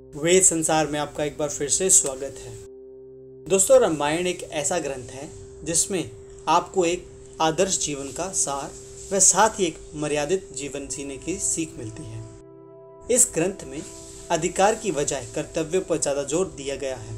वेद संसार में आपका एक बार फिर से स्वागत है। दोस्तों, रामायण एक ऐसा ग्रंथ है जिसमें आपको एक आदर्श जीवन का सार व साथ ही एक मर्यादित जीवन जीने की सीख मिलती है। इस ग्रंथ में अधिकार की बजाय कर्तव्य पर ज़्यादा जोर दिया गया है।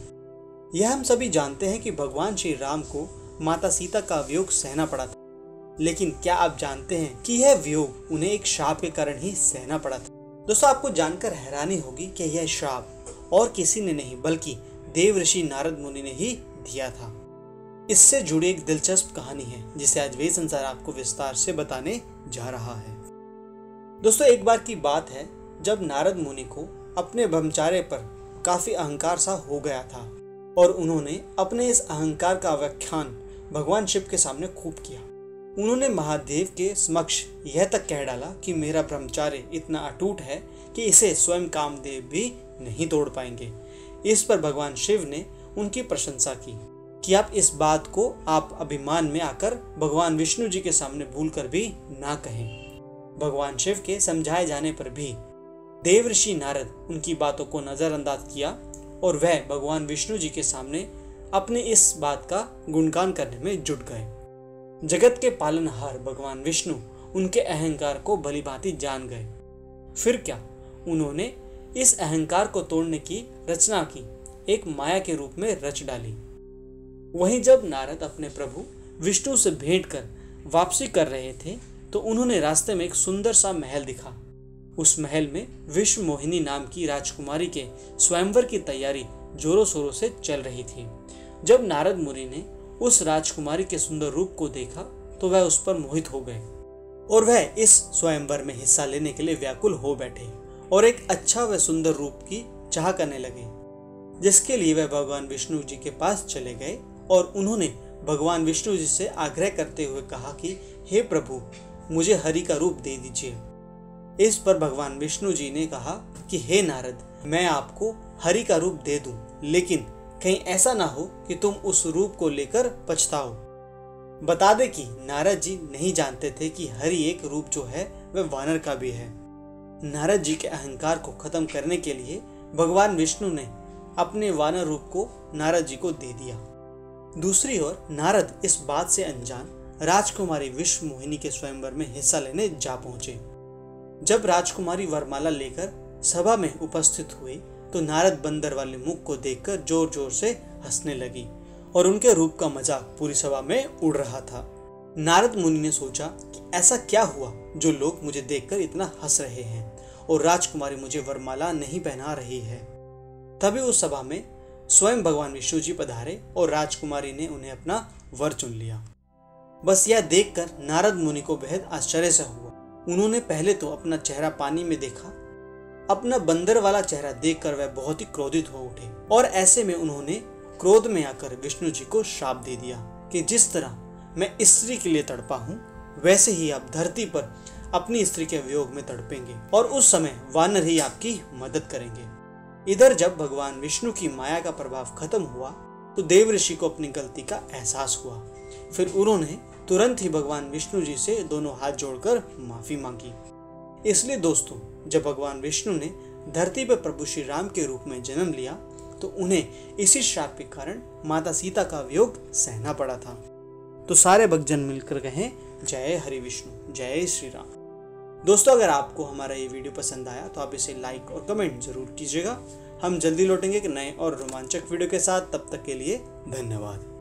यह हम सभी जानते हैं कि भगवान श्री राम को माता सीता का वियोग सहना पड़ा था, लेकिन क्या आप जानते हैं कि यह वियोग उन्हें एक शाप के कारण ही सहना पड़ा था। दोस्तों, आपको जानकर हैरानी होगी कि यह श्राप और किसी ने नहीं बल्कि देव ऋषि नारद मुनि ने ही दिया था। इससे जुड़ी एक दिलचस्प कहानी है जिसे आज वेद संसार आपको विस्तार से बताने जा रहा है। दोस्तों, एक बार की बात है जब नारद मुनि को अपने ब्रह्मचार्य पर काफी अहंकार सा हो गया था और उन्होंने अपने इस अहंकार का व्याख्यान भगवान शिव के सामने खूब किया। उन्होंने महादेव के समक्ष यह तक कह डाला कि मेरा ब्रह्मचार्य इतना अटूट है कि इसे स्वयं कामदेव भी नहीं तोड़ पाएंगे। इस पर भगवान शिव ने उनकी प्रशंसा की कि आप इस बात को आप अभिमान में आकर भगवान विष्णु जी के सामने भूलकर भी ना कहें। भगवान शिव के समझाए जाने पर भी देव ऋषि नारद उनकी बातों को नजरअंदाज किया और वह भगवान विष्णु जी के सामने अपने इस बात का गुणगान करने में जुट गए। जगत के पालनहार भगवान विष्णु उनके अहंकार को भलीभांति जान गए। फिर क्या, उन्होंने इस अहंकार को तोड़ने की रचना की, एक माया के रूप में रच डाली। वहीं जब नारद अपने प्रभु विष्णु से भेंट कर वापसी कर रहे थे तो उन्होंने रास्ते में एक सुंदर सा महल दिखा। उस महल में विश्व मोहिनी नाम की राजकुमारी के स्वयंवर की तैयारी जोरों शोरों से चल रही थी। जब नारद मुनि ने उस राजकुमारी के सुंदर रूप को देखा तो वह उस पर मोहित हो गए और वह इस स्वयंवर में हिस्सा लेने के लिए व्याकुल हो बैठे और एक अच्छा व सुंदर रूप की चाह करने लगे, जिसके लिए वह भगवान विष्णु जी के पास चले गए और उन्होंने भगवान विष्णु जी से आग्रह करते हुए कहा कि हे प्रभु, मुझे हरि का रूप दे दीजिए। इस पर भगवान विष्णु जी ने कहा कि हे नारद, मैं आपको हरि का रूप दे दूं, लेकिन कहीं ऐसा ना हो कि तुम उस रूप को लेकर पछताओ। बता दे कि नारद जी नहीं जानते थे कि हरि एक रूप जो है वह वानर का भी है। नारद जी के अहंकार को खत्म करने के लिए भगवान विष्णु ने अपने वानर रूप को नारद जी को दे दिया। दूसरी ओर नारद इस बात से अनजान राजकुमारी विश्व मोहिनी के स्वयंवर में हिस्सा लेने जा पहुंचे। जब राजकुमारी वरमाला लेकर सभा में उपस्थित हुई तो नारद बंदर वाले मुख को देखकर जोर जोर से हंसने लगी और उनके रूप का मजाक पूरी सभा में उड़ रहा था। नारद मुनि ने सोचा कि ऐसा क्या हुआ जो लोग मुझे देखकर इतना हंस रहे हैं और राजकुमारी मुझे वरमाला नहीं पहना रही है। तभी उस सभा में स्वयं भगवान विष्णु जी पधारे और राजकुमारी ने उन्हें अपना वर चुन लिया। बस यह देखकर नारद मुनि को बेहद आश्चर्य सा हुआ। उन्होंने पहले तो अपना चेहरा पानी में देखा। अपना बंदर वाला चेहरा देखकर वह बहुत ही क्रोधित हो उठे और ऐसे में उन्होंने क्रोध में आकर विष्णु जी को श्राप दे दिया कि जिस तरह मैं स्त्री के लिए तड़पा हूँ वैसे ही आप धरती पर अपनी स्त्री के वियोग में तड़पेंगे और उस समय वानर ही आपकी मदद करेंगे। इधर जब भगवान विष्णु की माया का प्रभाव खत्म हुआ तो देव ऋषि को अपनी गलती का एहसास हुआ। फिर उन्होंने तुरंत ही भगवान विष्णु जी से दोनों हाथ जोड़कर माफी मांगी। इसलिए दोस्तों, जब भगवान विष्णु ने धरती पर प्रभु श्री राम के रूप में जन्म लिया तो उन्हें इसी श्राप के कारण माता सीता का वियोग सहना पड़ा था। तो सारे भक्तजन मिलकर कहें जय हरि विष्णु, जय श्री राम। दोस्तों, अगर आपको हमारा ये वीडियो पसंद आया तो आप इसे लाइक और कमेंट जरूर कीजिएगा। हम जल्दी लौटेंगे एक नए और रोमांचक वीडियो के साथ। तब तक के लिए धन्यवाद।